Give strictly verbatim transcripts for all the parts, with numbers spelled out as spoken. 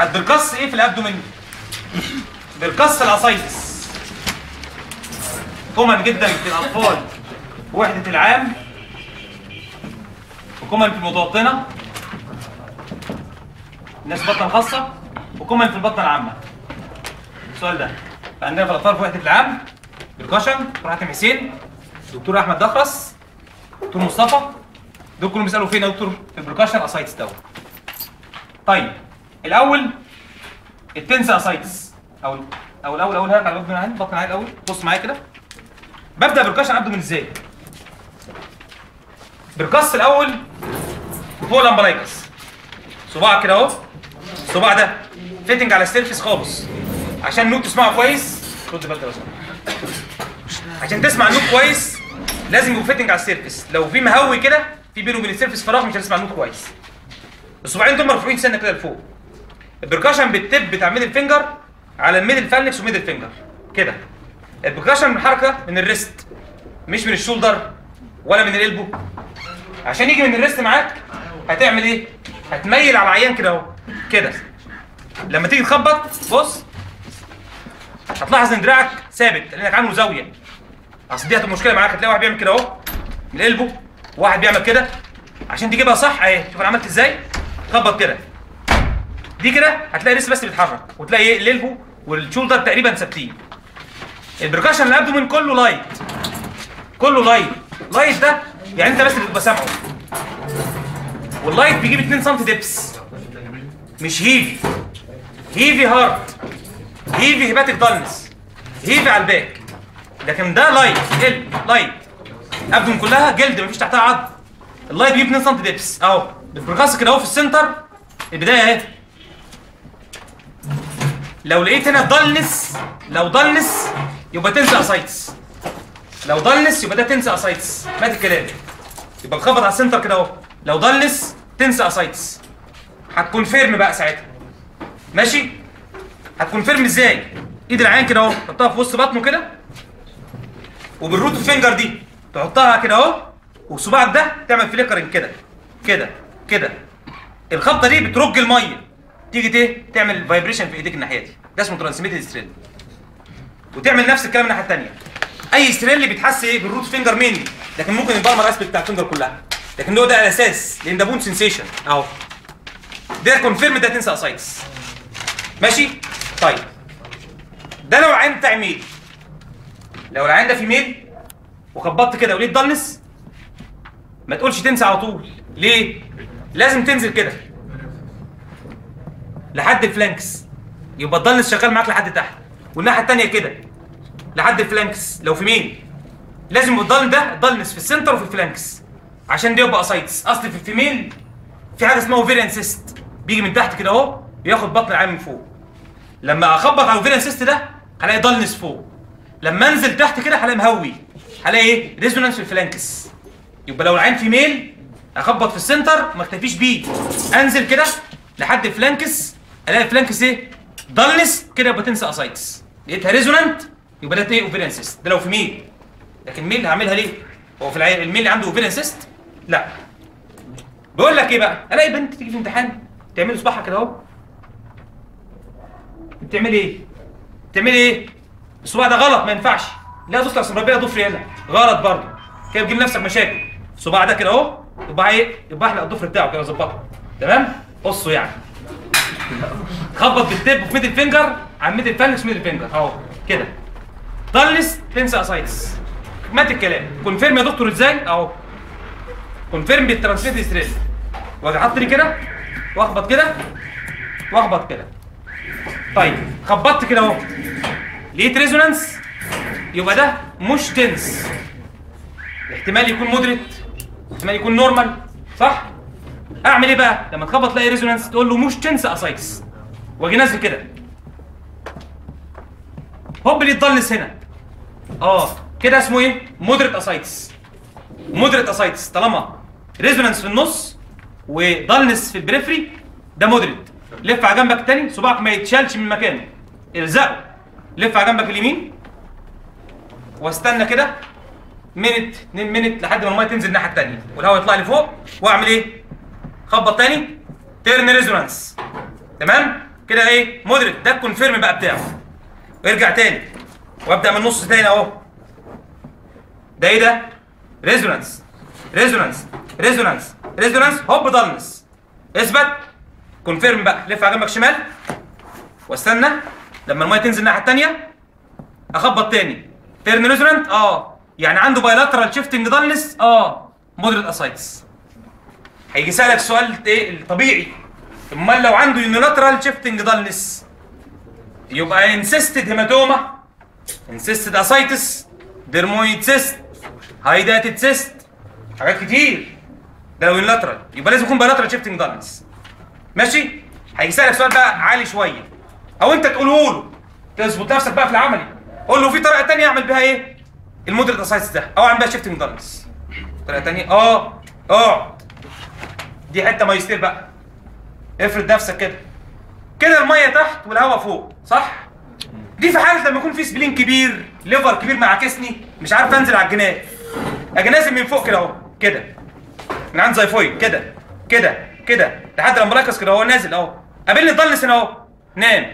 هتبركص ايه في الابدومين؟ بركص الاسايتس. كومن جدا في الاطفال وحده العام، وكومن في المتوطنه الناس بطنه خاصه، وكومن في البطنه العامه. السؤال ده فعندنا في الاطفال في وحده العام بركشن دكتور حاتم حسين، دكتور احمد دخرس، دكتور مصطفى، دول كلهم بيسالوا فين يا دكتور؟ في البركشن اسايتس دوت. طيب الاول التنسى اسايتس او او الاول اول هرجع على بطن العين، بطن العين الاول. بص معايا كده، ببدا بركشن ابدو من ازاي؟ بركص الاول فوق الامبلايكس، صباعك كده اهو، الصباع ده فيتنج على السيرفيس خالص عشان النوت تسمعه كويس. خد بالك بس عشان تسمع النوت كويس لازم يبقوا فيتنج على السيرفيس. لو في مهوي كده في بينه وبين السيرفيس فراغ مش هتسمع النوت كويس. الصباعين دول مرفوعين سنه كده لفوق. البركشن بالتب بتاع ميدل فينجر على الميدل فالنكس وميدل فينجر كده. البركشن من حركه من الريست مش من الشولدر ولا من القلبه. عشان يجي من الريست معاك هتعمل ايه؟ هتميل على العيان كده اهو كده. لما تيجي تخبط بص هتلاحظ ان دراعك ثابت لانك عامله زاويه. اصل دي هتبقى مشكله معاك، هتلاقي واحد بيعمل كده اهو من قلبه وواحد بيعمل كده. عشان تجيبها صح اهي، شوف انا عملت ازاي؟ خبط كده دي كده هتلاقي الريست بس بيتحرك وتلاقي ايه القلبه والشولدر تقريبا ثابتين. البركشن الابدومين كله لايت، كله لايت. لايت ده يعني انت بس اللي تبقى سامعه. واللايت بيجيب اتنين سم دبس، مش هيفي. هيفي هارت، هيفي هيباتيك دالنس، هيفي على الباك. لكن ده لايت قلب لايت، ابدومين كلها جلد مفيش تحتها عظم. اللايت بيجيب اتنين سم دبس اهو. البركاس كده اهو في السنتر البدايه اهي. لو لقيت هنا دالنس، لو دالنس يبقى تنسى اسايتس. لو دالنس يبقى ده تنسى اسايتس. مات الكلام. يبقى بخبط على السنتر كده اهو. لو دالنس تنسى اسايتس. هتكونفيرم بقى ساعتها. ماشي؟ هتكونفيرم ازاي؟ ايد العين كده اهو تحطها في وسط بطنه كده، وبالروت فينجر دي تحطها كده اهو، وصباعك ده تعمل فليكرنج كده كده كده. الخبطه دي بترج الميه، تيجي ايه؟ تعمل فايبريشن في ايديك الناحيه دي، ده اسمه ترانسميتد ستريل. وتعمل نفس الكلام الناحيه الثانيه. اي ستريل بيتحس ايه؟ بالروت فينجر مينلي، لكن ممكن البالمر اسبكت بتاع الفينجر كلها، لكن هو ده الاساس لان ده بون سنسيشن اهو. ده كونفيرم ده تنسى اسايتس. ماشي؟ طيب ده لو العين بتاع ميل، لو العين ده في ميل وخبطت كده ولقيت دالنس ما تقولش تنسى على طول. ليه؟ لازم تنزل كده لحد الفلانكس، يبقى الدالنس شغال معاك لحد تحت، والناحيه الثانيه كده لحد الفلانكس. لو في ميل لازم الدالن ده الدالنس في السنتر وفي الفلانكس عشان ده يبقى اسايتس. اصل في الفيميل في حاجه اسمها اوفيريان سيست، بيجي من تحت كده اهو ياخد بطن العين من فوق. لما اخبط على الاوفيريان سيست ده هلاقي دالنس فوق، لما انزل تحت كده هلاقي مهوي، هلاقي ايه؟ ريزونانس في الفلانكس. يبقى لو العين في ميل اخبط في السنتر ما اكتفيش بيه، انزل كده لحد الفلانكس الاقي الفلانكس ايه؟ دالنس كده، يبقى تنسى اسايتس. لقيتها ريزونانت يبقى ده ايه؟ اوفيريان سيست. ده لو في ميل. لكن ميل هعملها ليه؟ هو في العين الميل اللي عنده اوفيريان سيست؟ لا. بيقول لك ايه بقى؟ الاقي بنت تيجي في امتحان تعمل صباعها كده اهو. بتعمل ايه؟ بتعمل ايه؟ الصباع ده غلط ما ينفعش. لا دوس اصل ربنا ضفري هنا غلط برضه، كده بتجيب لنفسك مشاكل. الصباع ده كده اهو يبقى ايه؟ يبقى احلق الضفر بتاعه كده ظبطه تمام؟ قصه يعني. خبط بالتيب في ميدل فينجر على ميدل فالنكس ميدل فينجر اهو كده. دالنس تنسى اسايتس. مات الكلام. كونفيرم يا دكتور ازاي؟ اهو كونفيرم بالترانسميت ستريل. واجي احط لي كده واخبط كده واخبط كده. طيب خبطت كده اهو لقيت ريزونانس يبقى ده مش تنس. احتمال يكون مودريت، احتمال يكون نورمال، صح؟ اعمل ايه بقى؟ لما تخبط تلاقي ريزونانس تقول له مش تنس اسايتس. واجي نازل كده هوب اللي يتضلس هنا اه كده اسمه ايه؟ مودريت اسايتس. مودريت اسايتس طالما ريزونانس في النص وضلنس في البريفري ده مودريت. لف على جنبك التاني، صباعك ما يتشالش من مكانه، الزقه. لف على جنبك اليمين واستنى كده منت اتنين منت لحد ما الميه تنزل الناحيه التانيه والهواء يطلع لفوق، واعمل ايه؟ خبط تاني تيرن ريزونانس. تمام؟ كده ايه مودريت، ده الكونفيرم بقى بتاعه. ويرجع تاني وابدا من النص تاني اهو. ده ايه ده؟ ريزونانس ريزونانس ريزونانس ريزونانس، هوب ضلنس. اثبت كونفيرم بقى، لف على جنبك شمال واستنى لما الميه تنزل الناحيه الثانيه اخبط تاني. تيرن ريزونانت اه يعني عنده بايلاترال شيفتنج ضلنس اه مودريت اسايتس. هيجي يسالك سؤال ايه الطبيعي، امال لو عنده يونيلاترال شيفتنج ضلنس يبقى انسيستد هيماتوما، انسيستد اسايتس، ديرمويد سيست، هايداتد سيست، حاجات كتير. ده لو يونيلاترال يبقى لازم يكون بايلاترال شيفتنج ضلنس. ماشي؟ هيجي يسالك سؤال بقى عالي شويه او انت تقوله له، تظبط نفسك بقى في العملي. قول له في طريقه ثانيه اعمل بيها ايه؟ المودريت اسايتس ده، او اعمل بيها شيفتنج ضلنس. طريقه ثانيه اه اقعد. دي حته مايستير بقى. افرض نفسك كده كده الميه تحت والهواء فوق، صح؟ دي في حاله لما يكون في سبلين كبير، ليفر كبير معاكسني، مش عارف انزل على الجناز. اجي نازل من فوق كده اهو، كده من عند زيفويد كده كده كده لحد الامبراكس كده اهو نازل اهو. قابلني ضلنس هنا اهو، نام.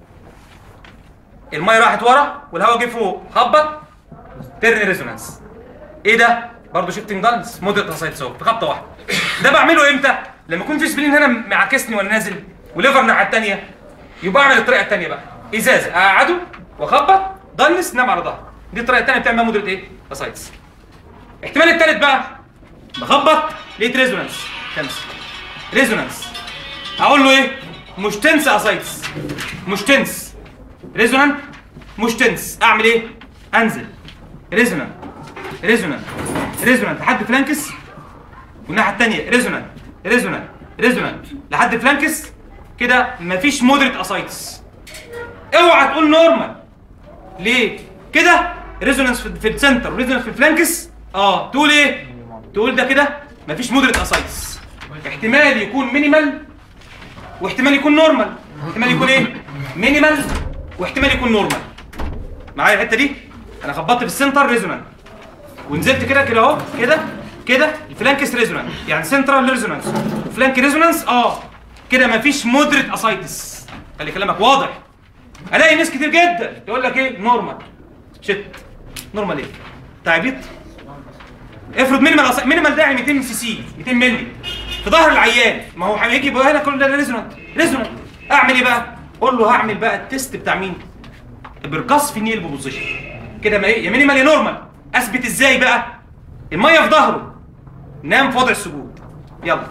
الميه راحت ورا والهواء جه فوق، خبط تيرن ريزونانس. ايه ده؟ برضه شيفتنج ضلنس مودريت اسايتس اهو في خبطه واحده. ده بعمله امتى؟ لما يكون في سبلين هنا معاكسني وانا نازل وليفر الناحيه الثانيه، يبقى اعمل الطريقه الثانيه بقى، ازازه اقعده واخبط ضلنس نام على ظهره. دي الطريقه الثانيه بتعمل مودريت ايه؟ اسايتس. الاحتمال الثالث بقى بخبط لقيت ريزونانس خمسه ريزونانس، اقول له ايه؟ مش تنس اسايتس، مش تنس ريزونانت مش تنس. اعمل ايه؟ انزل ريزونانت ريزونانت ريزونانت لحد فلانكس، والناحيه الثانيه ريزونانت ريزونانت ريزونانت لحد فلانكس. كده مفيش مودريت اسايتس. اوعى تقول نورمال. ليه؟ كده ريزونانس في السنتر وريزونانس في الفلانكس اه تقول ايه؟ تقول ده كده مفيش مودريت اسايتس. احتمال يكون مينيمال واحتمال يكون نورمال. احتمال يكون ايه؟ مينيمال واحتمال يكون نورمال. معايا الحته دي؟ انا خبطت في السنتر ريزونانت ونزلت كده كده اهو كده كده الفلانكس ريزونانس، يعني سنترال ريزونانس وفلانك ريزونانس اه كده مفيش مودريت اسايتس. خلي كلامك واضح. الاقي ناس كتير جدا يقول لك ايه؟ نورمال. شت نورمال ايه؟ تعبيط. افرض مينيمال أص... مينيمال ده يعني مئتين سي سي مئتين مللي في ظهر العيان، ما هو هيجي يبقى هنا كل ده ريزونانت ريزونانت. اعمل ايه بقى؟ قول له هعمل بقى التيست بتاع مين؟ بركاس في نيل بوزيشن كده، ما ايه يا مينيمال يا نورمال. اثبت ازاي بقى؟ الميه في ظهره، نام في وضع السجود، يلا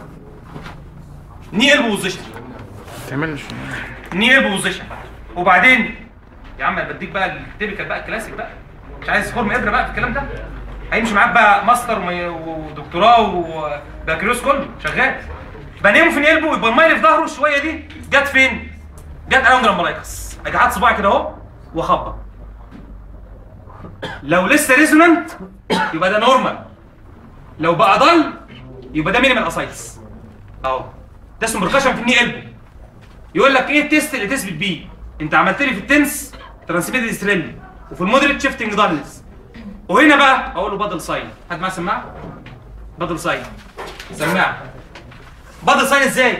ني البو بوزيشن، تعملش ني البو بوزيشن. وبعدين يا عم بديك بقى التيبيكال بقى الكلاسيك بقى، مش عايز خرم ابره بقى في الكلام ده. هيمشي معاك بقى ماستر ودكتوراه وبكالوريوس كله شغال. بنامه في نيلبو، يبقى الميه اللي في ظهره شويه دي جت فين؟ جت اراوند الامبلايكس. اجي حاطط صباعي كده اهو واخبط. لو لسه ريزونانت يبقى ده نورمال، لو بقى ضل يبقى ده مينيمال اسايتس اهو. ده اسمه بركشن في الني قلبه. يقول لك ايه التيست اللي تثبت بيه؟ انت عملت لي في التنس ترانسميتد ستريل وفي المودريت شيفتنج دارنس، وهنا بقى اقول له بادل ساين. حد معاه سماعه؟ بادل ساين سماعه. بادل ساين ازاي؟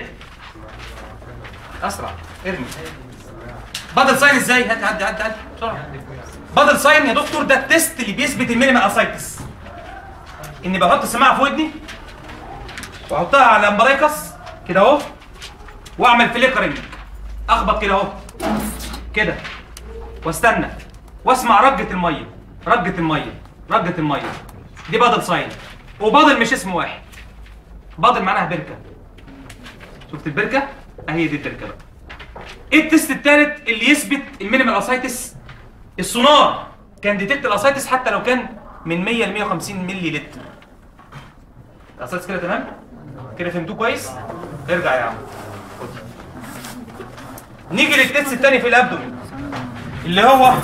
اسرع ارمي. بادل ساين ازاي؟ هات هات هات هات بسرعه. بادل ساين يا دكتور ده التيست اللي بيثبت المينيمال اسايتس. اني بحط السماعه في ودني واحطها على الامبرايكس كده اهو واعمل فليكرنج، اخبط كده اهو كده واستنى واسمع رجه الميه رجه الميه رجه الميه. دي بادل ساين. وبادل مش اسم واحد، بادل معناها بركه. شفت البركه؟ اهي دي البركه بقى. ايه التيست الثالث اللي يثبت المينيمال اسايتس؟ السونار كان ديتكت الاسايتس حتى لو كان من مية ل مية وخمسين مللي لتر. الاسايتس كده تمام؟ كده فهمتوه كويس؟ ارجع يا عم. نيجي للتيست الثاني في الابدومين اللي هو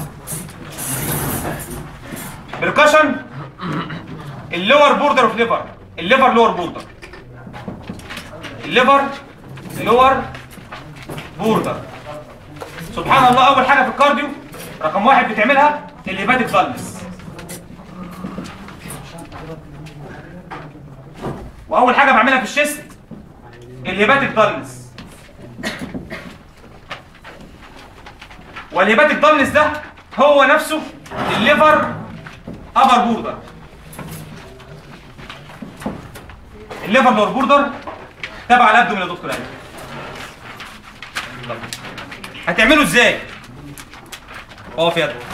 بركشن اللور بوردر اوف ليفر. الليفر لور بوردر، الليفر لور بوردر. سبحان الله، اول حاجه في الكارديو رقم واحد بتعملها الهيباتيك فالنس، واول حاجه بعملها في الشيست الهيباتيك فالنس. والهيباتيك دالنس ده هو نفسه الليفر ابر بوردر. الليفر لور بوردر تبع الابدومين يا دكتور علي. هتعمله ازاي؟ اقف يا دكتور.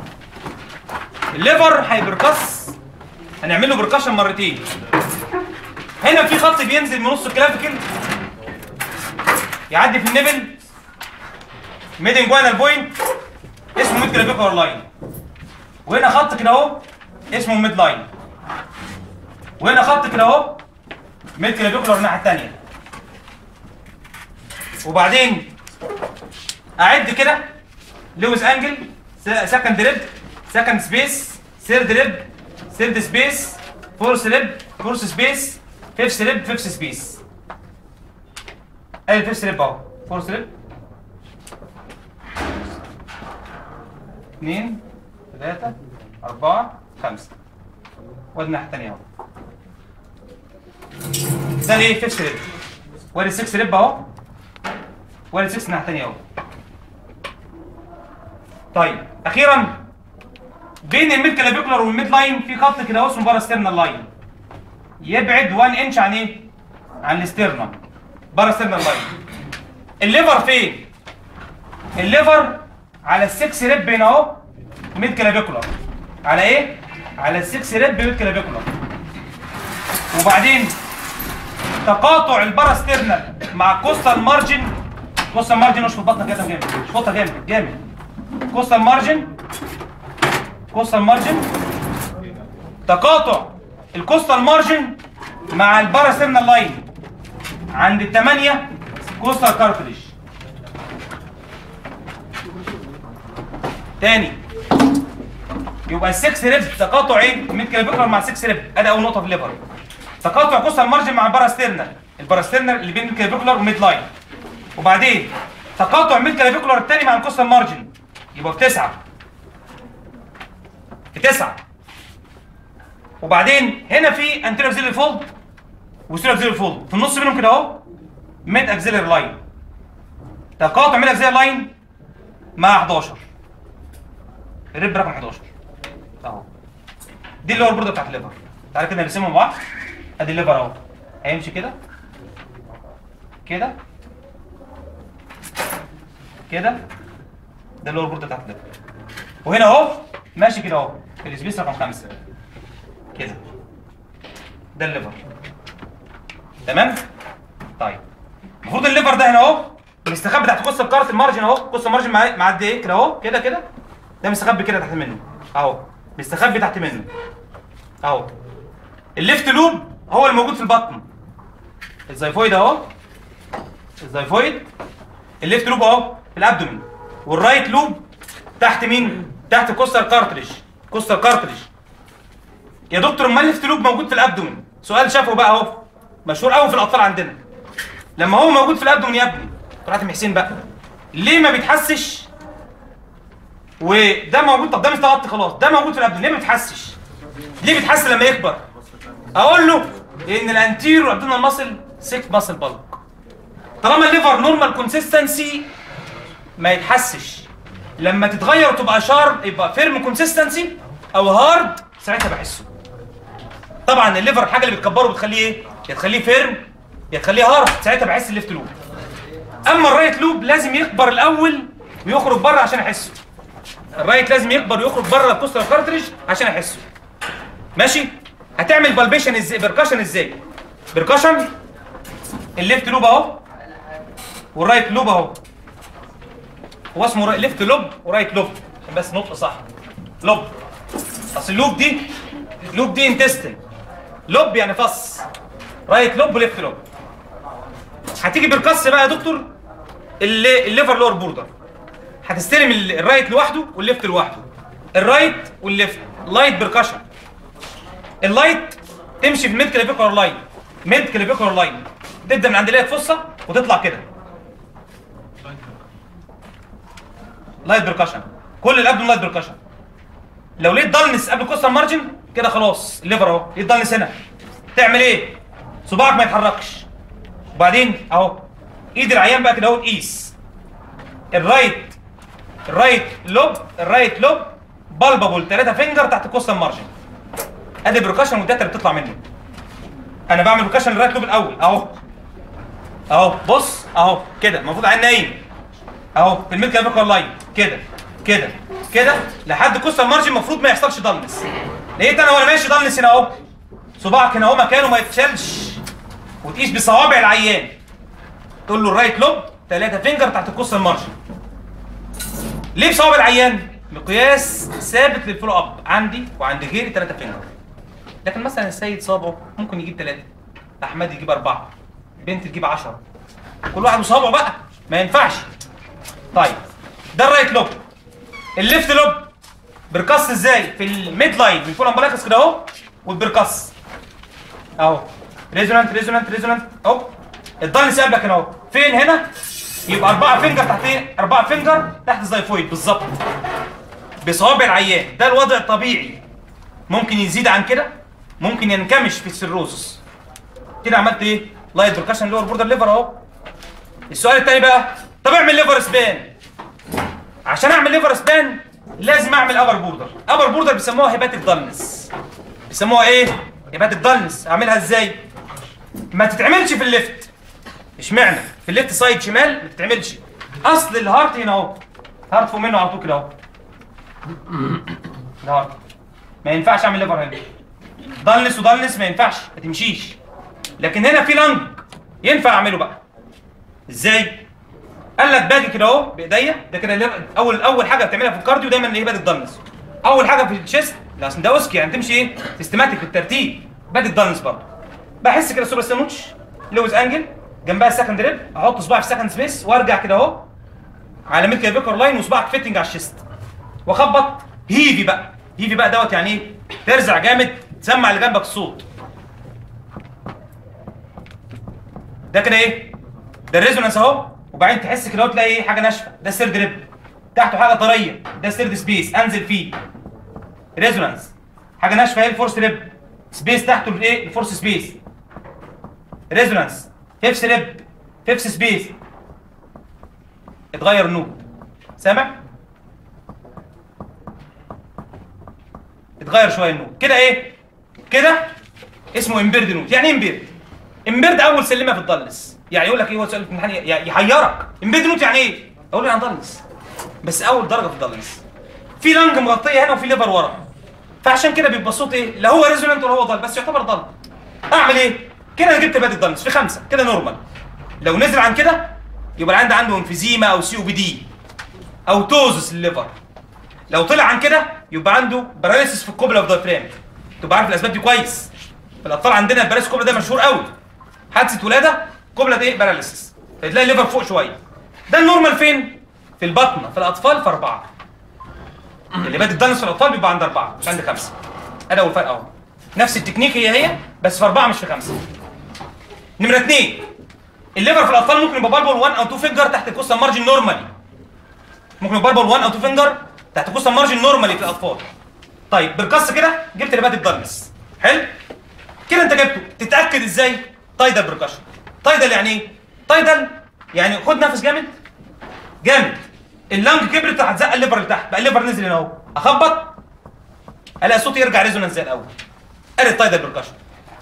الليفر هيبركس، هنعمل له بركشن مرتين. هنا في خط بينزل من نص الكلافيكل يعدي في النبل ميدن جوينال بوينت اسمه ميد كلافيكولار لاين، وهنا خط كده اهو اسمه ميد لاين، وهنا خط كده اهو ميد كلافيكولار الناحيه الثانيه. وبعدين اعد كده لويس انجل، سكند ريب، سكند سبيس، ثيرد ريب، ثيرد سبيس، فورث ريب، فورث سبيس، فيفث ريب، فيفث سبيس. ادي الفيفث ريب اهو، فورث ريب، اثنين، ثلاثة، أربعة، خمسة. وادي الناحية الثانية اهو. ده الايه؟ فيفث ريب. وادي السكس ريب اهو. وادي السكس الناحية الثانية اهو. طيب أخيرا بين الميد كلافيكولار والميد لاين في خط كده اهو اسمه باراسترنال لاين. يبعد واحد انش عن ايه؟ عن الاسترنال. باراسترنال لاين. الليفر فين؟ الليفر على السكس ريب هنا اهو ميد كلافيكولار. على ايه؟ على السكس ريب ميد كلافيكولار. وبعدين تقاطع الباراسترنال مع الكوستال مارجن. كوستال مارجن مش في البطن كده جامد، شوطها جامد جامد. كوستال مارجن، كوستال مارجن، تقاطع الكوستال مارجن مع الباراسترنال لاين عند الثمانية كوستال كارتليج. تاني يبقى السكس ريب تقاطع ايه؟ ميد كلافيكولار مع سكس ريب. ادي اول نقطه في الليفر. تقاطع كوستال مارجن مع الباراسترنال، الباراسترنال اللي بين الكلافيكولار وميد لاين. وبعدين تقاطع ميد كلافيكولار الثاني مع الكوستال مارجن، يبقى في تسعة. في تسعة. وبعدين هنا في انتيريور اكسيلري فولد وسيريور اكسيلري فولد، في النص بينهم كده اهو ميد اكسيلري لاين. تقاطع ميد اكسيلري لاين مع احداشر. الريب رقم احداشر اهو. دي اللي هو البورده بتاعت الليفر. تعالى كده نرسمهم مع بعض. ادي الليفر اهو، هيمشي كده كده كده. ده اللي هو البورده بتاعت الليفر. وهنا اهو ماشي كده اهو في السبيس رقم خمسة كده. ده الليفر. تمام؟ طيب المفروض الليفر ده هنا اهو الاستخبى تحت قصه كارت المارجن اهو. قصه المارجن معدي ايه كده اهو كده كده. ده مستخبي كده تحت منه اهو، مستخبي تحت منه اهو. الليفت لوب هو الموجود في البطن، الزيفويد اهو، الزيفويد. الليفت لوب اهو في الابدومين، والرايت لوب تحت مين؟ تحت كوستال كارتريج. كوستال كارتريج يا دكتور. امال الليفت لوب موجود في الابدومين؟ سؤال شافه بقى اهو، مشهور قوي في الاطفال عندنا. لما هو موجود في الابدومين يا ابني دكتور حاتم حسين بقى، ليه ما بيتحسش؟ وده موجود، طب ده مستغطي خلاص، ده موجود في الابدومين، ليه ما بيتحسش؟ ليه بيتحس لما يكبر؟ اقول له ان الانتيرو ابدومينال ماسل سيك ماسل بالك. طالما الليفر نورمال كونسيستنسي ما يتحسش. لما تتغير وتبقى شارب يبقى فيرم كونسيستنسي او هارد ساعتها بحسه. طبعا الليفر الحاجه اللي بتكبره بتخليه ايه؟ يا تخليه فيرم يا تخليه هارد، ساعتها بحس الليفت لوب. اما الرايت لوب لازم يكبر الاول ويخرج بره عشان احسه. الرايت لازم يكبر ويخرج بره الكوستال كارتريج عشان احسه. ماشي؟ هتعمل بالبيشن ازاي؟ بركشن ازاي؟ بركشن الليفت لوب اهو والرايت لوب اهو. هو اسمه ليفت لوب ورايت لوب عشان بس نطق صح. لوب اصل اللوب دي لوب دي انتستين. لوب يعني فص. رايت لوب وليفت لوب. هتيجي بركس بقى يا دكتور اللي الليفر لور بوردر. هتستلم الرايت لوحده والليفت لوحده. الرايت والليفت لايت بركشن. اللايت تمشي في الميد كلافيكولار لاين. ميد كلافيكولار لاين تبدا من عند اللي هي الفصه وتطلع كده. لايت بركشن. كل الابدومين لايت بركشن. لو لقيت دالنس قبل كوستال مارجن كده خلاص الليفر اهو. لقيت دالنس هنا تعمل ايه؟ صباعك ما يتحركش. وبعدين اهو ايد العيان بقى كده اهو تقيس الرايت الرايت لوب الرايت لوب بالبابل ثلاثة فينجر تحت الكوستال مارجن. ادي البركشن والداتا اللي بتطلع منه. انا بعمل بركشن للرايت لوب الاول اهو اهو بص اهو كده المفروض عين نايم اهو في الميد كلافيكولار لاين كده كده كده لحد الكوستال مارجن المفروض ما يحصلش ضلنس. لقيت انا وانا ماشي ضلنس هنا اهو. صباعك هنا اهو مكانه ما يتشالش وتقيس بصوابع العيان. تقول له الرايت لوب ثلاثة فينجر تحت الكوستال مارجن. ليه بصوابع العيان؟ مقياس ثابت للفولو اب عندي وعند غيري ثلاثة فينجر. لكن مثلا السيد صابعه ممكن يجيب ثلاثة، احمد يجيب أربعة، بنت تجيب عشرة. كل واحد وصابعه بقى ما ينفعش. طيب ده الرايت لوب. الليفت لوب بركص ازاي؟ في الميد لاين من فوق امبلايكس كده اهو والبركص اهو ريزونانت ريزونانت ريزونانت اهو. الضلنس قبلك هنا اهو. فين هنا؟ يبقى أربعة فينجر تحت ايه؟ أربعة فينجر تحت الزيفويد بالظبط. بصوابع العيان. ده الوضع الطبيعي. ممكن يزيد عن كده، ممكن ينكمش في السيروزس. كده عملت ايه؟ لايت بركشن لور بوردر ليفر اهو. السؤال الثاني بقى، طب اعمل ليفر سبان. عشان اعمل ليفر سبان لازم اعمل ابر بوردر. ابر بوردر بيسموها هيباتيك ضلنس. بيسموها ايه؟ هيباتيك ضلنس. اعملها ازاي؟ ما تتعملش في الليفت. اشمعنى؟ في الليفت سايد شمال ما تتعملش. اصل الهارت هنا اهو. هارت فوق منه على طول كده اهو. الهارت ما ينفعش اعمل ليفر هنا. ضلنس وضلنس ما ينفعش، ما تمشيش. لكن هنا في لنج ينفع اعمله بقى. ازاي؟ قال لك باجي كده اهو بايديا. ده كده اول اول حاجه بتعملها في الكارديو دايما اللي هي بادئ ضلنس. اول حاجه في الشيست عشان ده اوسكي يعني تمشي ايه؟ سيستماتيك بالترتيب. بادئ ضلنس برضه. بحس كده سوبر سينوتش لوز انجل جنبها السكند ريب. احط صباعي في سكند سبيس وارجع كده اهو على ميد كلافيكولار لاين وصباعك فيتنج على الشيست. واخبط هيفي بقى. هيفي بقى دوت يعني ايه؟ ترزع جامد تسمع اللي جنبك الصوت. ده كده ايه؟ ده الريزونانس اهو. وبعدين تحس كده تلاقي ايه؟ حاجه ناشفه. ده السيرد ريب. تحته حاجه طريه. ده السيرد سبيس انزل فيه. ريزونانس. حاجه ناشفه هي الفورس ريب. سبيس تحته الايه؟ الفورس سبيس. ريزونانس. فيفس ريب. فيفس سبيس. اتغير النود. سامع؟ اتغير شويه النود. كده ايه؟ كده اسمه امبيرد نود. يعني ايه امبيرد؟ امبيرد اول سلمه في الضلس. يعني يقول لك ايه هو سؤال في الامتحان يحيرك. امبيرد نود يعني ايه؟ اقول له يعني ضلس. بس اول درجه في الضلس. في لنج مغطيه هنا وفي ليفر ورا. فعشان كده بيبقى الصوت ايه؟ لا هو ريزونانت ولا هو ضل، بس يعتبر ضل. اعمل ايه؟ كده انا جبت بادئ ضلس في خمسه، كده نورمال. لو نزل عن كده يبقى العند عنده انفيزيما او سي او بي دي او توزس الليفر. لو طلع عن كده يبقى عنده باراليسيس في الكوبلا اوف دايفرام. تبقى عارف الاسباب دي كويس. في الاطفال عندنا الباراليسيس كوبلا ده مشهور قوي. حادثه ولاده كوبلا ايه؟ باراليسيس. فتلاقي الليفر فوق شويه. ده النورمال فين؟ في البطنه. في الاطفال في اربعه. اللي بادئ ضلس في الاطفال بيبقى عند اربعه مش عند خمسه. ادي اول فرق اهو. نفس التكنيك هي هي بس في اربعه مش في خمسه. نمره اثنين، الليفر في الاطفال ممكن يبقى بالبول واحد او اتنين فينجر تحت الكوستال مارجن نورمالي. ممكن يبقى بالبول واحد او اتنين فينجر تحت الكوستال مارجن نورمالي في الاطفال. طيب بالقص كده جبت اللي بادئ ضلس. حلو؟ كده انت جبته. تتاكد ازاي؟ تايدال بركشن. تايدال يعني ايه؟ تايدال يعني خد نفس جامد جامد. اللنج كبرت هتزق الليفر لتحت. بقى الليفر نزل هنا اهو. اخبط الاقي الصوت يرجع ريزونانس زي الاول. ادي التايدال بركشن.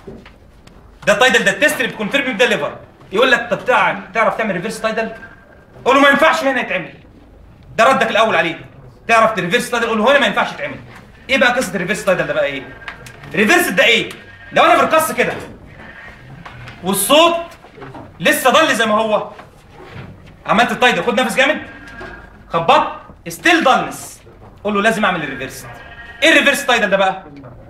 ده التايدال ده التست اللي بتكونفيرم بده الليفر. يقول لك طب تعرف تعمل ريفيرس تايدال؟ قول له ما ينفعش هنا يتعمل. ده ردك الاول عليه. تعرف تريفيرس تايدال؟ قول له هنا ما ينفعش يتعمل. ايه بقى قصه الريفيرس تايدال ده بقى ايه؟ ريفيرس ده ايه؟ لو انا برقص كده والصوت لسه ضل زي ما هو، عملت التايدال خد نفس جامد خبطت ستيل ضلنس، قول له لازم اعمل الريفيرس. ايه الريفيرس تايدال ده بقى؟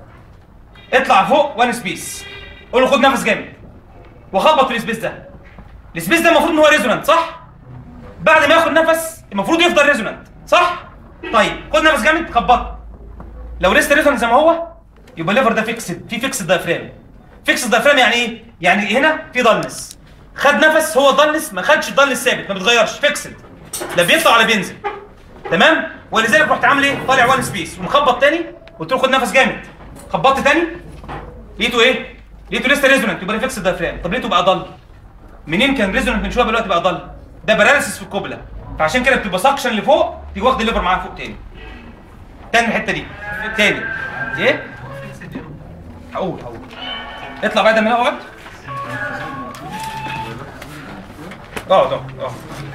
اطلع فوق وان سبيس، قول له خد نفس جامد وخبط في السبيس ده. السبيس ده المفروض ان هو ريزونانت صح؟ بعد ما ياخد نفس المفروض يفضل ريزونانت صح؟ طيب خد نفس جامد خبط. لو لسه ريزونانت زي ما هو يبقى الليفر ده فيكسد، في فيكسد دايفرام. فيكسد دايفرام يعني ايه؟ يعني هنا في ضلنس. خد نفس هو ضلنس، ما خدش الضلنس ثابت ما بيتغيرش فيكسد. لا بيطلع ولا بينزل. تمام؟ ولذلك رحت عامل ايه؟ طالع وان سبيس ومخبط تاني قلت له خد نفس جامد. خبطت تاني لقيته ايه؟ لقيته لسه ريزونانت يبقى فيكسد دايفرام. طب لقيته بقى ضل. منين كان ريزونانت من شويه دلوقتي بقى ضل؟ ده باراليسيس في الكوبلا. فعشان كده بتبقى سكشن لفوق تيجي واخد الليفر معاها فوق تاني. تاني الحته دي تاني. ايه؟ هقول هقول اطلع بعد ما اقعد. اقعد اقعد اقعد.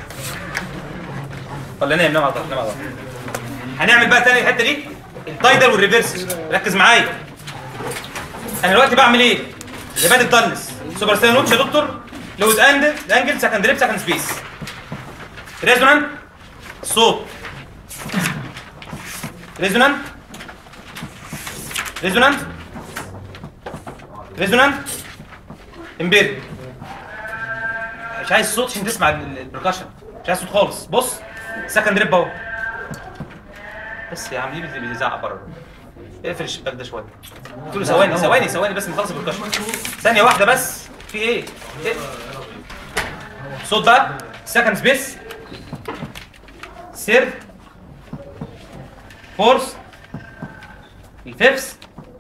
ولا نام نام على ظهرك نام على ظهرك. هنعمل بقى تاني الحته دي التايدل والريفرس. ركز معايا. انا دلوقتي بعمل ايه؟ ليفاتيك دالنس سوبر ستاند نوتش يا دكتور. لود انجل انجل سكند ريب سكند سبيس. ريزونانت صوت. ريزونانت ريزونانت ريزونانت امبير. مش عايز صوت عشان تسمع البركشن. مش عايز صوت خالص. بص سكند ريب اهو. بس يا عم ليه اللي بيزعق بره؟ اقفل الشباك ده شويه. قلت له ثواني ثواني ثواني بس نخلص البركشن. ثانيه واحده بس. في ايه؟ إيه؟ صوت بقى سكند سبيس سير فورس الفيفس.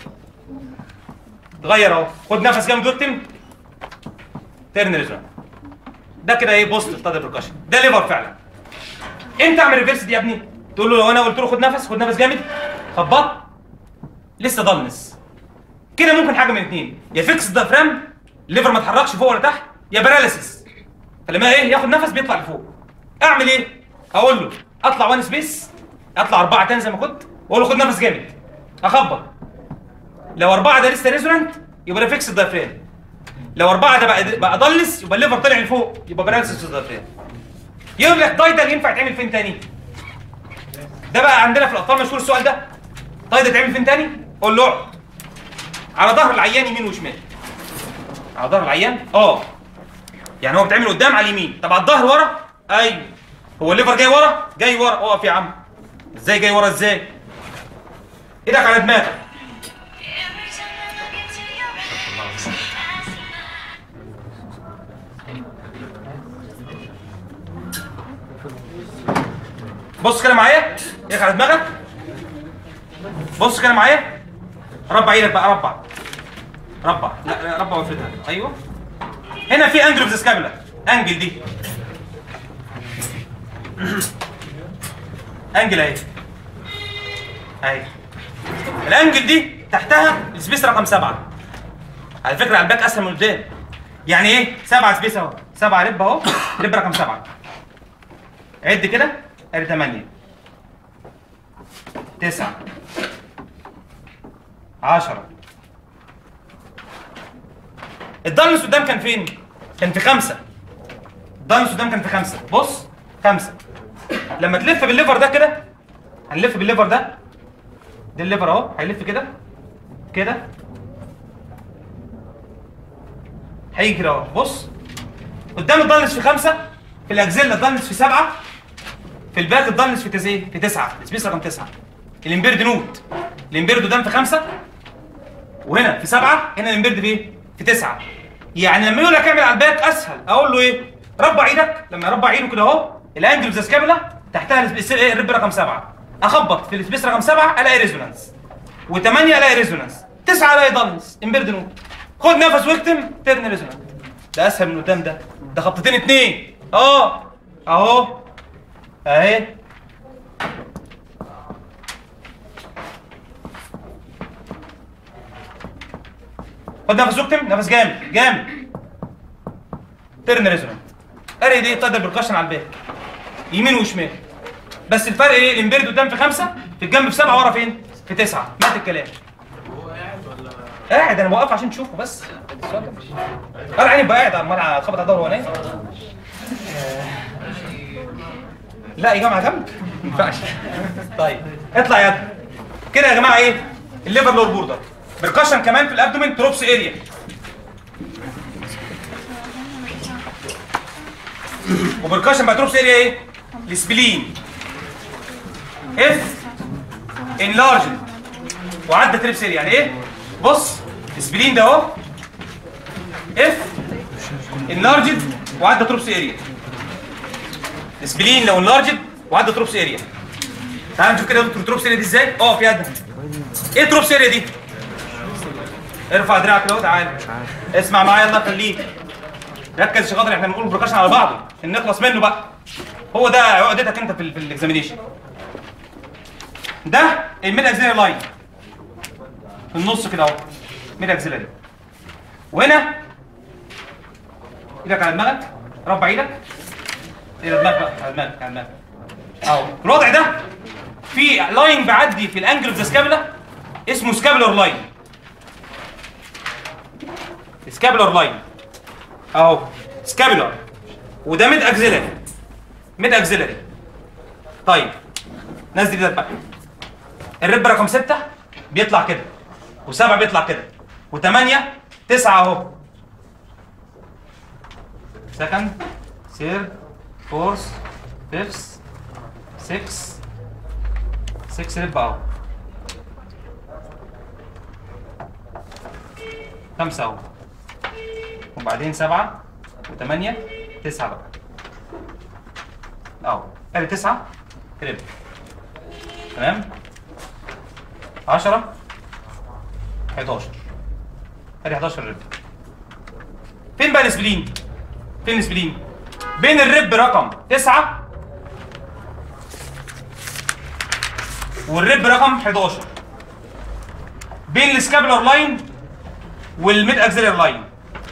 تغير اهو. خد نفس جامد واكتم. تيرن ريزون. ده كده ايه؟ بوست ستاد بركشن. ده ليفر فعلا. امتى اعمل ريفرس دي يا ابني؟ تقول له لو انا قلت له خد نفس خد نفس جامد خبط لسه ضلنس كده، ممكن حاجه من الاثنين، يا فيكس الديافرام الليفر ما اتحركش فوق ولا تحت، يا باراليسيس. فلما ايه ياخد نفس بيطلع لفوق. اعمل ايه؟ اقول له اطلع وان سبيس، اطلع اربعه تاني زي ما كنت، واقول له خد نفس جامد اخبط. لو اربعه ده لسه ريزونانت يبقى ده فيكس الديافرام. لو اربعه ده بقى بقى ضلس يبقى الليفر طلع لفوق يبقى باراليسيس الديافرام. يقول لك تايتل ينفع يتعمل فين تاني؟ ده بقى عندنا في الاطفال مشهور السؤال ده. تايتل يتعمل فين تاني؟ قول له اقعد على ظهر العيان يمين وشمال. على ظهر العيان؟ اه. يعني هو بيتعمل قدام على اليمين، طب على الظهر ورا؟ ايوه. هو الليفر جاي ورا؟ جاي ورا. اقف يا عم. ازاي جاي ورا ازاي؟ ايدك على دماغك. بص كده معايا. ايدك على دماغك. بص كده معايا. ربع ايدك بقى. ربع ربع لا ربع وافردها. ايوه. هنا في انجل اوف ذا سكابولا. انجل دي انجل اهي اهي. الانجل دي تحتها السبيس رقم سبعه. على فكره على الباك اسهل من قدام. يعني ايه؟ سبعه سبيس اهو. سبعه رب اهو. رب رقم سبعه. عد كده. ادي ثمانيه تسعه عشرة. الداينوس قدام كان فين؟ كان في خمسة. الداينوس قدام كان في خمسة. بص خمسة. لما تلف بالليفر ده كده، هنلف بالليفر ده. ده الليفر اهو، هيلف كده كده. هيجي كده اهو. بص قدام الداينوس في خمسة، في الاكزيلا الداينوس في سبعة، في الباك الداينوس في تسعة في تسعة، سبيس رقم تسعة. الامبيرد نوت. الامبيرد قدام في خمسة وهنا في سبعة، هنا الامبيرد في ايه؟ في تسعة. يعني لما يقول لك اعمل على الباك اسهل، اقول له ايه؟ ربع ايدك. لما يربع ايده كده اهو، الانجل اوف ذا سكابولا تحتها السبيس ايه؟ الرب رقم سبعة. اخبط في السبيس رقم سبعة الاقي ريزونانس. وثمانية الاقي ريزونانس. تسعة الاقي ضلمس امبيرد نوت. خد نفس واكتم ترن ريزونانس. ده اسهل من قدام ده. ده خبطتين اتنين. اه اهو اهي. خد نفس واكتم. نفس جامد جامد. ترن ريزونانت. اري دي تقدر بركشن على الباك يمين وشمال. بس الفرق ايه؟ الامبيرد قدام في خمسه، في الجنب في سبعه، ورا فين؟ في تسعه. مات الكلام. هو قاعد ولا قاعد؟ انا موقف عشان تشوفه بس. السؤال ده مش قال عيني بقى قاعد امال هتخبط على ظهره وهو نايم؟ لا يا جماعه جنب ما ينفعش. طيب اطلع يا ابني كده يا جماعه. ايه؟ الليفر لور بوردر. بركشن كمان في الابدومين تروبس اريا. وبركشن بقى تروبس اريا ايه؟ السبلين. اف انلارجد وعدى تريبس اريا. يعني ايه؟ بص السبلين ده اهو. اف انلارجد وعدى تروبس اريا. السبلين لو انلارجد وعدى تروبس اريا. تعال نشوف كده تروبس اريا دي ازاي. اقف يا ادم. ايه تروبس اريا دي؟ ارفع دراعك كده تعالى اسمع معايا الله يخليك. ركز عشان خاطر احنا بنقول بركشن على بعضه عشان نخلص منه بقى. هو ده عقدتك انت في, في الاكزامينيشن. ده الميد اكسيلري لاين في النص كده اهو، ميد اكسيلري. وهنا ايدك على دماغك، ربع ايدك، ايدك دماغك بقى، على دماغك على دماغك اهو. في الوضع ده في لاين بيعدي في الانجل اوف ذا سكابولا اسمه سكابولار لاين. سكابولار لاين اهو، سكابولار، وده ميد اكسيلري، ميد اكسيلري. طيب نزل ايدك بقى. الرب رقم ستة بيطلع كده، وسبعة بيطلع كده، وثمانية تسعة اهو. سكند، ثيرد، فورث، فيفث، سكس، سكس رب اهو. خمسة اهو. وبعدين سبعة وثمانية تسعة بقى. اهو، ادي تسعة رب. تمام؟ عشرة، حداشر. ادي حداشر رب. فين بقى الاسبلين؟ فين الاسبلين؟ بين الرب رقم تسعة والرب رقم حداشر. بين السكابولار لاين والميد اكسيلري لاين.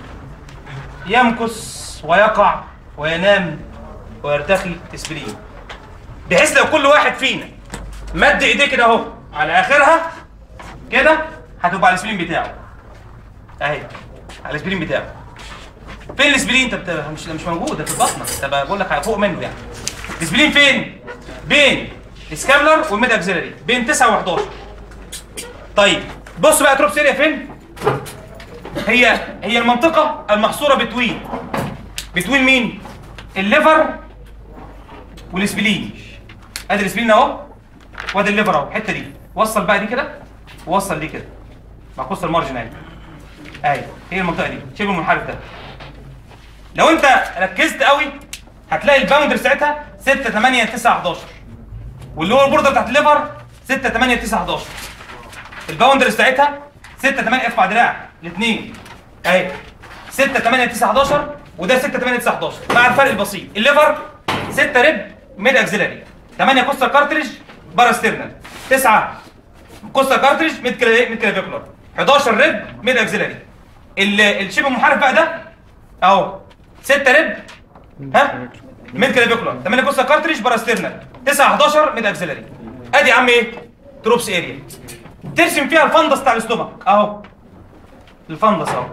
يمكث ويقع وينام ويرتخي اسبلين. بحيث لو كل واحد فينا مد ايديه كده اهو على اخرها كده هتبقى على الاسبلين بتاعه. اهي على الاسبلين بتاعه. فين الاسبلين؟ انت مش مش موجود، ده في البطنه، انت بقول لك فوق منه يعني. الاسبلين فين؟ بين السكابولار والميد اكسيلري، بين تسعة وحداشر. طيب بص بقى تروب سيريا فين؟ هي هي المنطقه المحصوره بتوين بتوين مين؟ الليفر والاسبلين. ادي الاسبلين اهو، وادي الليفر اهو. الحته دي وصل بقى دي كده، ووصل دي كده مع قوس المارجن اهي. اهي هي المنطقه دي، شبه المنحرف ده. لو انت ركزت قوي هتلاقي الباوندر ساعتها ستة ثمانية تسعة حداشر، واللي هو البوردر بتاعت الليفر ستة ثمانية تسعة حداشر. الباوندر ساعتها ستة ثمانية، ارفع دراعك الاثنين اهي، ستة ثمانية تسعة حداشر، وده ستة ثمانية تسعة حداشر مع الفرق البسيط. الليفر ستة رب ميد اكسيلري، ثمانية كوستر كارتريج باراسترنال، تسعة كوستر كارتريج ميد كلافيكولار، حداشر رب ميد اكسيلري. الشبه المنحرف بقى ده اهو ستة رب ها ميد كلافيكولار، ثمانية كوستر كارتريج باراسترنال، تسعة حداشر ميد اكسيلري. ادي يا عم ايه؟ تروبس اريا. ترسم فيها الفندس بتاع الاستومك اهو، الفندس اهو.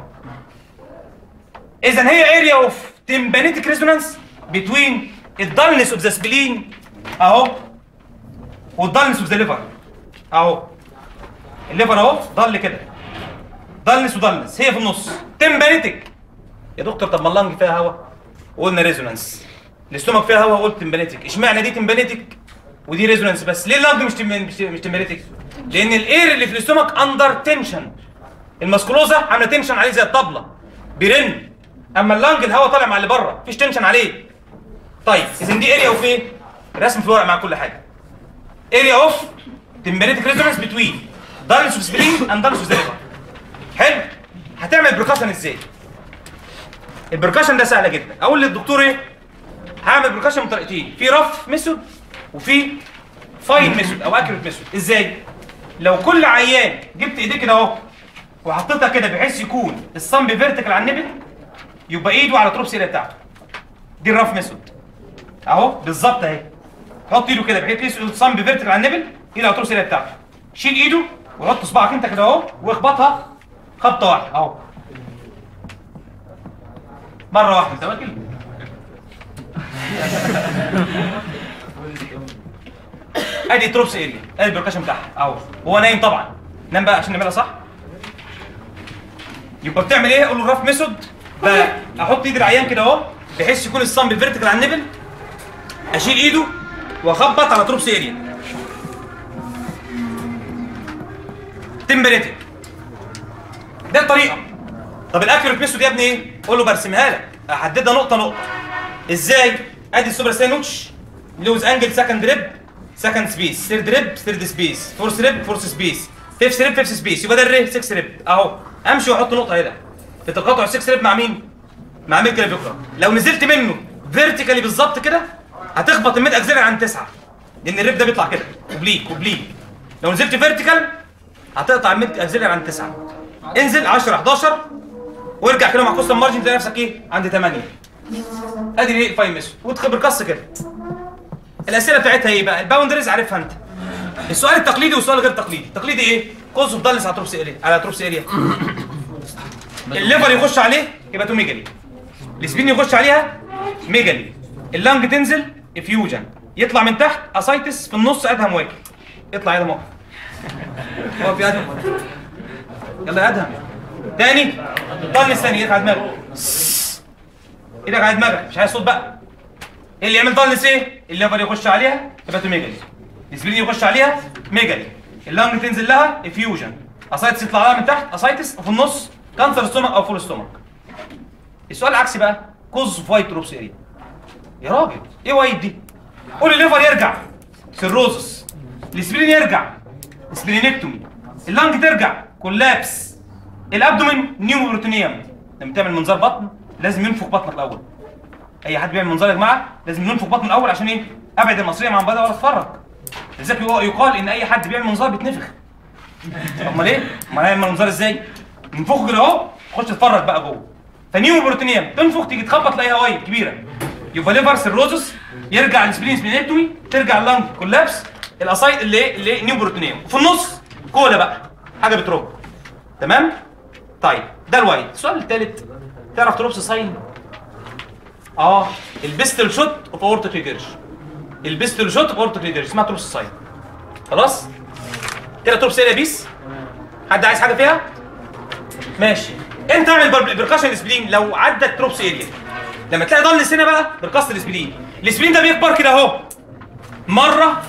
اذا هي اريا اوف تمبانيتيك ريزونانس بتوين الدالنس اوف ذا سبلين اهو والدالنس اوف ذا ليفر اهو. الليفر اهو ضل كده، دالنس ودالنس، هي في النص تمبانيتيك. يا دكتور طب ما اللنج فيها هواء وقلنا ريزونانس، الاستومك فيها هواء وقلت تمبانيتيك، اشمعنى دي تمبانيتيك ودي ريزونانس بس؟ ليه اللنج مش مش مش تمبانيتيك؟ لان الاير اللي في الاستومك اندر تنشن، الماسكولوزا عامله تنشن عليه زي الطبله بيرن، اما اللنج الهواء طالع مع اللي بره مفيش تنشن عليه. طيب اذا دي اريا اوف ايه؟ رسم في الورق مع كل حاجه. اريا اوف تمبانيتيك ريزونانس بتوين دالنس اوف سبرين اند دالنس اوف ليفر. حلو. هتعمل بركاشن ازاي؟ البركاشن ده سهله جدا. اقول للدكتور ايه؟ هعمل بركاشن بطريقتين، في رف ميثود وفي فاين ميثود او اكيوريت ميثود. ازاي؟ لو كل عيان جبت ايديه كده اهو وحطيتها كده بحيث يكون الصنب فيرتيكال على النبل، يبقى ايده على تروب سيريا بتاعته. دي الرف ميثود اهو بالظبط اهي. حط ايده كده بحيث الصنب فيرتيكال على النبل، ايده على تروب سيريا بتاعته. شيل ايده وحط صباعك انت كده اهو واخبطها خبطه واحده اهو، مره واحده. انت واكل؟ ادي تروبس اريا، ادي البركاشن بتاعها اهو. هو نايم طبعا، نام بقى عشان نعملها صح. يبقى بتعمل ايه؟ اقول له الرف ميثود، احط ايد العيان كده اهو بحيث يكون الصنب فيرتيكال على النبل، اشيل ايده واخبط على تروبس اريا تمبريتك. ده الطريقه. طب الاكيوريت ميثود يا ابني ايه؟ قول له برسمها لك، احددها نقطه نقطه. ازاي؟ ادي السوبر ساينوتش لوز انجل سكند ريب سكند سبيس، ثيرد ريب ثيرد سبيس، فورث ريب فورث سبيس، فيفث ريب فيفث سبيس، يبقى ده الري ستة ريب اهو. امشي واحط نقطه هنا في تقاطع ستة ريب مع مين؟ مع ميد كلافيكولار. لو نزلت منه فيرتيكالي بالظبط كده هتخبط الميد اكزيلري عند تسعة لان الريب ده بيطلع كده اوبليك اوبليك. لو نزلت فيرتيكال هتقطع الميد اكزيلري عند تسعة. انزل عشرة حداشر وارجع كده مع كوستم مارجن تلاقي نفسك ايه عند ثمانية. ادي ليه فاي ميثود وتخبر قص كده. الاسئله بتاعتها ايه بقى؟ الباوندريز عارفها انت. السؤال التقليدي والسؤال غير التقليدي. التقليدي ايه؟ كوز اوف دالنس على تروبس اريا على تروبس اريا. الليفر يخش عليه يبقى تو ميجالي. السبين يخش عليها ميجالي. اللنج تنزل افيوجن. يطلع من تحت اسايتس في النص ادهم واكل. اطلع يا ادهم اقف. اقف يا ادهم. يلا يا ادهم. تاني دالنس ثاني ايدك على دماغك. ايدك على دماغك مش عايز صوت بقى. ايه اللي يعمل دالنس ايه؟ الليفر يخش عليها يبقى تو ميجالي. السبين يخش عليها ميجالي. اللنج تنزل لها افيوجن. اسايتس يطلع لها من تحت اسايتس وفي النص كانسر ستومك او فول ستومك. السؤال العكسي بقى كوز اوف وايت تروبس اريا. يا راجل ايه وايت دي؟ قول الليفر يرجع سيروزس. السبرين يرجع سبرينكتومي. اللنج ترجع كولابس. الابدومين نيوموبروتينيوم. لما تعمل منظار بطن لازم ينفخ بطنك الاول. اي حد بيعمل منظار يا جماعه لازم ينفخ بطنه الاول عشان ايه؟ ابعد المصريه عن بعضها ولا اتفرج. لذلك يقال ان اي حد بيعمل منظار بيتنفخ. امال ايه؟ امال هيعمل منظار ازاي؟ ينفخه كده اهو خش اتفرج بقى جوه. فنيوموبروتينيوم تنفخ تيجي تخبط تلاقيها وايت كبيره. يبقى ليفر سيروزس يرجع السبلين سبلينكتومي ترجع اللنج كولابس. الاسايد اللي اللي نيوموبروتينيوم وفي النص كولا بقى حاجه بتروب. تمام؟ طيب ده الوايت. السؤال الثالث تعرف تروبس ساين؟ اه البيستل شوت اوف اورتيك ريجرش. البيستل شوت اوف اورتيك ريجرش اسمها تروبس ساين. خلاص؟ كده تروبس اريا بيس. حد عايز حاجه فيها؟ ماشي. انت اعمل بركاشن سبلين لو عدت تروبس اريا. لما تلاقي ضلس هنا بقى بركاست السبلين. السبلين ده بيكبر كده اهو مره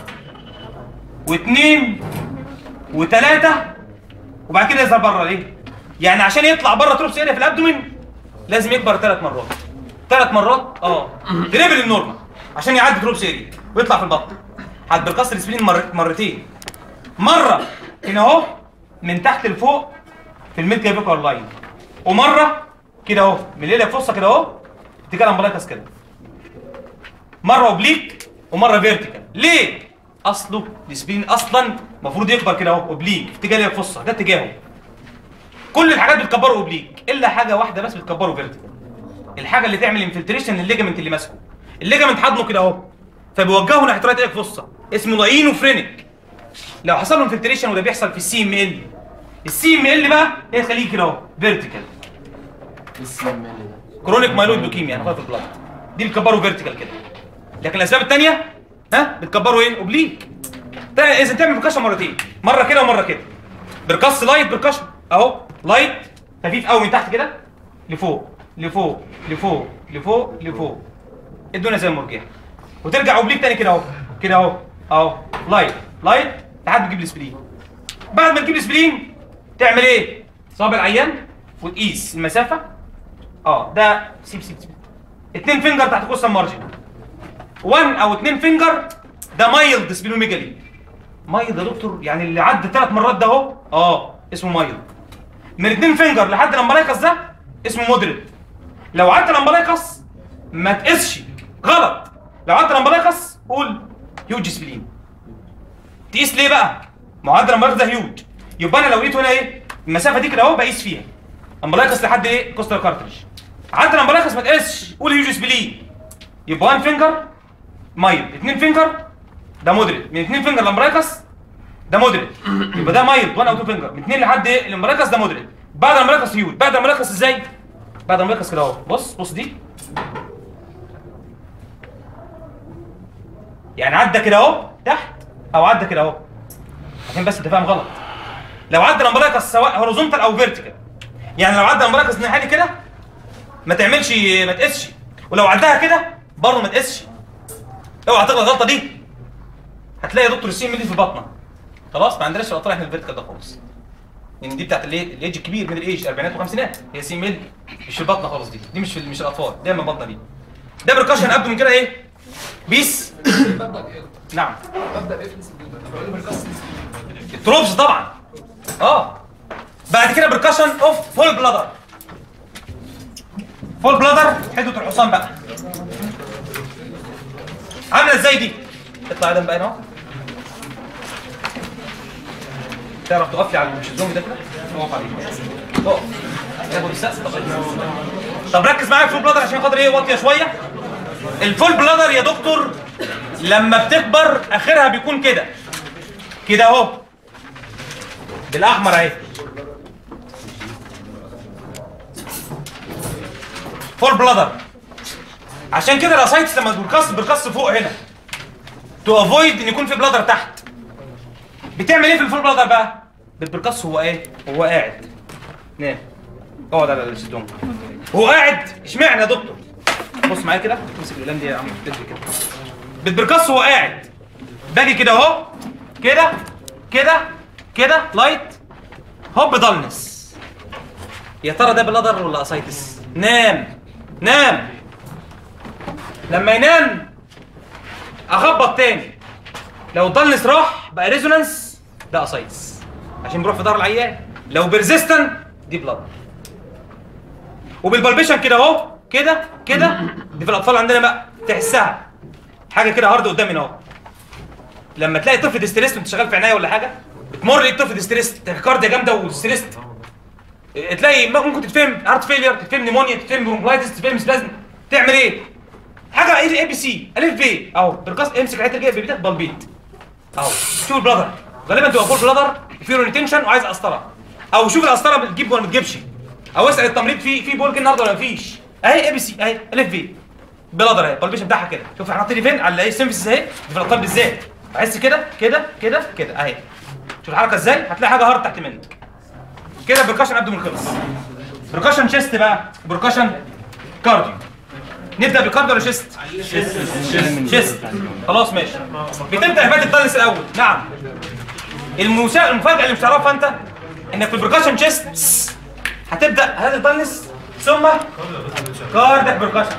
واثنين وثلاثه وبعد كده يظهر بره. ليه؟ يعني عشان يطلع بره تروبس اريا في الابدومين لازم يكبر ثلاث مرات. ثلاث مرات اه تريبل النورمال عشان يعدي تروبس اريا ويطلع في البطن. هات بركاست السبلين مر... مرتين. مره هنا اهو من تحت لفوق في الميد كابيكولار لاين ومره كده اهو من الليله فصه كده اهو اتجاه امبلايكس كده. مره اوبليك ومره فيرتيكال. ليه؟ اصله السبلين اصلا المفروض يكبر كده اهو اوبليك اتجاه الفصه ده اتجاهه. كل الحاجات بتكبره اوبليك الا حاجه واحده بس بتكبره فيرتيكال. الحاجه اللي تعمل انفلتريشن للليجامنت اللي ماسكه. الليجامنت حضنه كده اهو فبيوجهه ناحيه رايت ايدك فصه اسمه لاينوفرينيك. لو حصل له انفلتريشن وده بيحصل في السي ام ال. السي ام ال بقى ايه تخليه كده اهو فيرتيكال. السي ام ال ده كرونيك مايلويد لوكيميا يعني في البلاد دي بتكبره فيرتيكال كده. لكن الاسباب الثانيه ها بتكبره ايه؟ اوبليك. اذا تعمل بركشن مرتين مره كده ومره كده. بركاس لايت بركشن اهو لايت خفيف قوي من تحت كده لفوق لفوق لفوق لفوق لفوق الدنيا زي المرجحه وترجع اوبليك تاني كده اهو كده اهو اهو لايت لايت لحد ما تجيب السبلين. بعد ما تجيب السبلين تعمل ايه؟ صابع العيان وتقيس المسافه. اه ده سيب سيب سيب اتنين فينجر تحت كوستم مارجن. واحد او اتنين فينجر ده مايلد سبلينوميجالي. مايلد يا دكتور يعني اللي عدى ثلاث مرات ده اهو اه اسمه مايلد. من اتنين فينجر لحد الامبلايكس ده اسمه مودريت. لو عدت الامبلايكس ما تقيسش غلط. لو عدت الامبلايكس قول هيوج سبلين. تقيس ليه بقى؟ معدل الامبلايكس ده هيوج. يبقى انا لو لقيت هنا ايه المسافه دي كده اهو بقيس فيها امبلايكس لحد ايه كوستال كارتريج. عدت الامبلايكس ما تقيسش قول هيوج سبلين. يبقى واحد فينجر مايلد اتنين فينجر ده مودريت. من اتنين فينجر الامبلايكس ده مودريت يبقى ده مايلد واحد او اتنين فينجر. من اتنين لحد ايه الامبلايكس ده مودريت. بعد الامبلايكس هيوج. بعد الامبلايكس ازاي؟ بعد الامبلايكس كده اهو بص بص دي يعني عدى كده اهو تحت او عدى كده اهو عشان بس انت فاهم غلط. لو عدى الامبلايكس سواء هوريزونتال او فيرتيكال يعني لو عدى الامبلايكس الناحيه دي كده ما تعملش ما تقيسش ولو عداها كده برضه ما تقيسش. اوعى تغلط الغلطه دي هتلاقي يا دكتور السي ام ال في بطنك. خلاص ما عندناش الاطراف احنا الفيرتيكال ده خالص لان دي بتاعت الايه الايدج الكبير من الايدج اربعينات وخمسينات هي سي ام ال مش في البطن خالص. دي دي مش في مش الاطفال دايما البطنه دي. ده بركشن ابدو من كده ايه بيس. ببدا بايه؟ نعم ببدا بايه في السبلين؟ التروبس طبعا اه. بعد كده بركشن اوف فول بلادر. فول بلادر حدوه الحصان بقى. عامله ازاي دي؟ اطلع ادم بقى هنا اهو. تعرف تقف لي على الشيزلونج ده كده؟ اقف عليه. اقف. تاخد السقف. طب طب ركز معايا في الفول بلادر عشان خاطر ايه واطيه شويه. الفول بلادر يا دكتور لما بتكبر اخرها بيكون كده. كده اهو. بالاحمر اهي. فول بلادر. عشان كده الاسايتس لما بترقص بترقص فوق هنا. تو افويد ان يكون في بلادر تحت. بتعمل ايه في الفول بلادر بقى؟ بترقص هو ايه؟ هو قاعد. نام. اقعد على الشيزلونج. هو قاعد اشمعنى يا دكتور؟ بص معايا كده، امسك الاقلام دي يا عم بتجري كده. بتبركص وهو قاعد. باجي كده اهو، كده كده كده لايت هوب ضلنس. يا ترى ده بلادر ولا اسايتس؟ نام نام. لما ينام اخبط تاني. لو الضلنس راح بقى ريزونانس ده اسايتس عشان بيروح في ظهر العيان. لو بيرزيستنت دي بلادر. وبالبلبيشن كده اهو كده كده دي في الاطفال عندنا بقى تحسها حاجه كده هارد قدامنا اهو. لما تلاقي طفل ديستريس وانت شغال في عنايه ولا حاجه بتمر لقيت طفل ديستريس تاكيكارديا جامده وديستريس تلاقي ممكن تتفهم هارت فيلير، تتفهم نيمونيا، تتفهم برونكلايتس، تتفهم سبازم. تعمل ايه؟ حاجه اي بي سي الف ب اهو بركاس. امسك الحته الجايه بيبيتك بالبيت اهو. شوف البلادر غالبا تبقى فول بلادر في ريتنشن وعايز قسطره، او شوف القسطره بتجيب ولا ما بتجيبش، او اسال التمريض في في بولك النهارده ولا مفيش. اهي اي بي سي اهي الف ب بلادر اهي البلبيشن بتاعها كده. شوف احنا حاطين فين على ايه سيمفيسيس اهي في الاطفال بالذات. بحس كده كده كده كده اهي. شوف الحركه ازاي؟ هتلاقي حاجه هارد تحت منك كده. بركشن ابدومين خلص. بركشن شيست بقى، بركشن كارديو. نبدا بالكارديو ولا شيست؟ شيست شيست خلاص ماشي. بتبدا عباده الضلس الاول. نعم. المسا... المفاجاه اللي مش هتعرفها انت انك في البركشن شيست هتبدا هذا الضلس ثم كاردياك بركشن.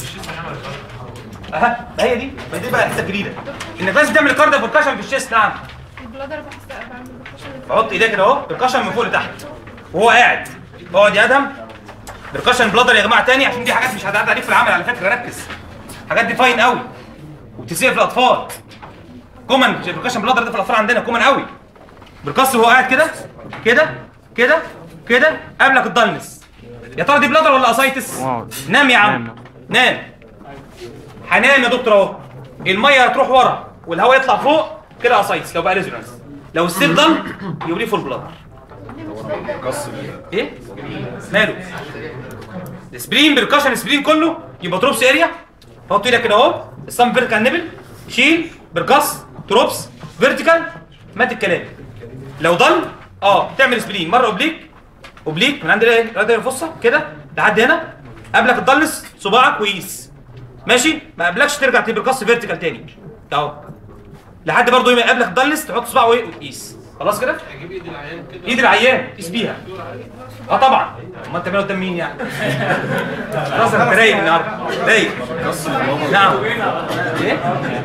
اها هي دي دي بقى الحته الجديده انك لازم تعمل كاردياك بركشن في الشيست. نعم. البلادر بحس بعمل بركشن. حط ايديك كده اهو بركشن من فوق لتحت وهو قاعد. اقعد يا ادهم. بركشن بلادر يا جماعه تاني عشان دي حاجات مش هتعدي عليك في العمل على فكره. ركز. الحاجات دي فاين قوي وبتسيء في الاطفال. كومن بركشن بلادر ده في الاطفال عندنا كومن قوي. بركس وهو قاعد كده كده كده كده قبلك الضلنس. يا ترى دي بلادر ولا اسايتس؟ نام يا عم نام. هنام يا دكتور اهو. الميه هتروح ورا والهواء يطلع فوق كده اسايتس لو بقى ريزونانس. لو السيل ضل يبقى ليه فول بلادر. ايه؟ ماله؟ السبرين بركشن السبرين كله يبقى تروبس اريا. حط ايدك كده اهو. الصم فيرتيكال نبل شيل بركس تروبس فيرتيكال مات الكلام. لو ضل اه تعمل سبرين مره اوبليك اوبليك من عند ايه؟ لغايه الفصه كده لحد هنا. قبلك الضلس صباعك وقيس ماشي. ما قبلكش ترجع تبركس فيرتيكال تاني اهو لحد برضه يبقى قبلك الضلس تحط صباعه وقيس. خلاص كده؟ اجيب ايد العيان كده. ايد العيان قيس بيها. اه طبعا. امال انت قدام مين يعني؟ خلاص انت رايق النهارده رايق. نعم. ايه؟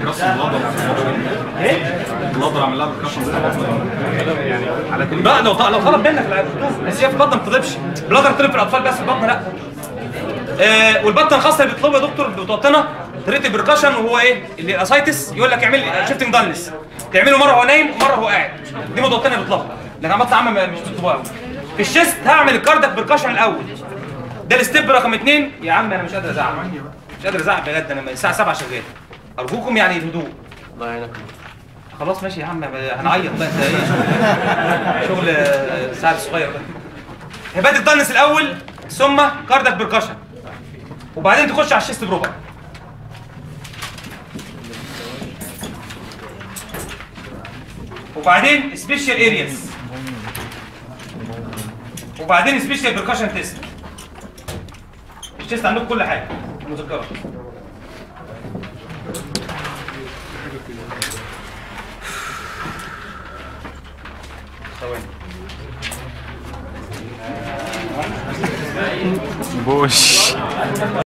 ايه؟ البلادر اعمل لها بركشن يعني على كل لا لو لو طلب منك بس هي في البطن ما بتطلبش. بلادر طلب في الاطفال بس في البطن لا. آه والبطن الخاصه اللي بيطلبها يا دكتور بتوطنها طريقه البركشن وهو ايه؟ اللي الاسايتس يقول لك اعمل شيفتنج دانلس. تعمله مره وهو نايم ومره وهو قاعد. دي متوطنه بيطلبها. لكن عملت عامه مش بتطلبها قوي. في الشيست هعمل الكاردياك بركشن الاول. ده الستيب رقم اثنين. يا عم انا مش قادر ازعق. مش قادر ازعق بجد. انا الساعه سبعة شغال. ارجوكم يعني الهدوء. الله يعينك. خلاص ماشي يا عم هنعيط بقى. انت ايه شغل الساعه الصغير ده. هبات الضلنس الاول ثم كاردياك بركشن وبعدين تخش على الشيست بروبر. وبعدين سبيشال ارياز وبعدين سبيشال بركشن تيست. الشيست عندكم كل حاجه مذكره. بوش